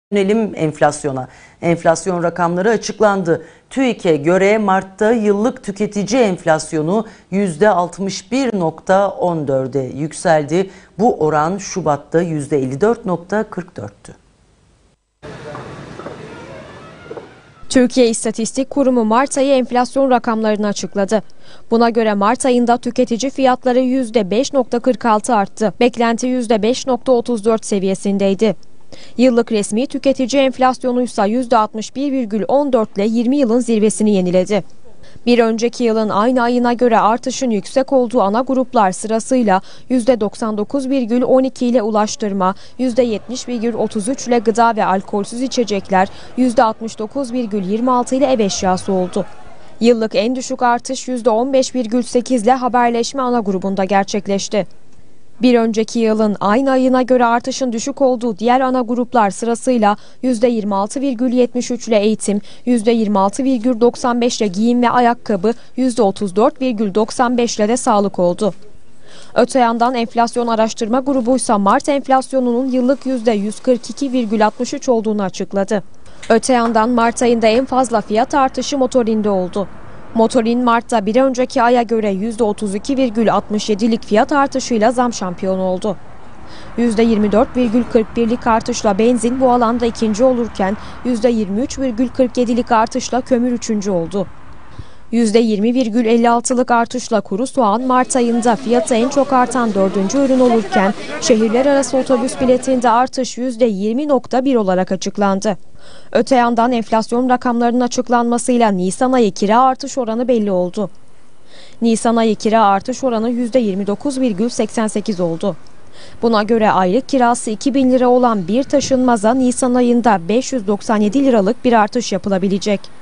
Dönelim enflasyona. Enflasyon rakamları açıklandı. TÜİK'e göre Mart'ta yıllık tüketici enflasyonu %61,14'e yükseldi. Bu oran Şubat'ta %54,44'tü. Türkiye İstatistik Kurumu Mart ayı enflasyon rakamlarını açıkladı. Buna göre Mart ayında tüketici fiyatları %5,46 arttı. Beklenti %5,34 seviyesindeydi. Yıllık resmi tüketici enflasyonu ise %61,14 ile 20 yılın zirvesini yeniledi. Bir önceki yılın aynı ayına göre artışın yüksek olduğu ana gruplar sırasıyla %99,12 ile ulaştırma, %70,33 ile gıda ve alkolsüz içecekler, %69,26 ile ev eşyası oldu. Yıllık en düşük artış %15,8 ile haberleşme ana grubunda gerçekleşti. Bir önceki yılın aynı ayına göre artışın düşük olduğu diğer ana gruplar sırasıyla %26,73 ile eğitim, %26,95 ile giyim ve ayakkabı, %34,95 ile de sağlık oldu. Öte yandan enflasyon araştırma grubu ise Mart enflasyonunun yıllık %142,63 olduğunu açıkladı. Öte yandan Mart ayında en fazla fiyat artışı motorinde oldu. Motorin Mart'ta bir önceki aya göre %32,67'lik fiyat artışıyla zam şampiyonu oldu. %24,41'lik artışla benzin bu alanda ikinci olurken %23,47'lik artışla kömür üçüncü oldu. %20,56'lık artışla kuru soğan Mart ayında fiyatı en çok artan dördüncü ürün olurken şehirler arası otobüs biletinde artış %20,1 olarak açıklandı. Öte yandan enflasyon rakamlarının açıklanmasıyla Nisan ayı kira artış oranı belli oldu. Nisan ayı kira artış oranı %29,88 oldu. Buna göre aylık kirası 2.000 lira olan bir taşınmaza Nisan ayında 597 liralık bir artış yapılabilecek.